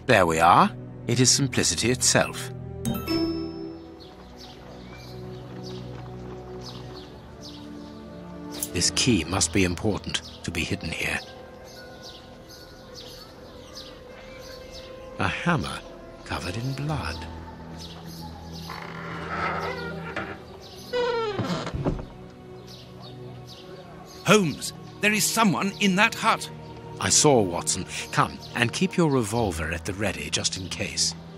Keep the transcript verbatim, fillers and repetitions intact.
There we are. It is simplicity itself. This key must be important to be hidden here. A hammer covered in blood. Holmes, there is someone in that hut. I saw, Watson. Come, and keep your revolver at the ready, just in case.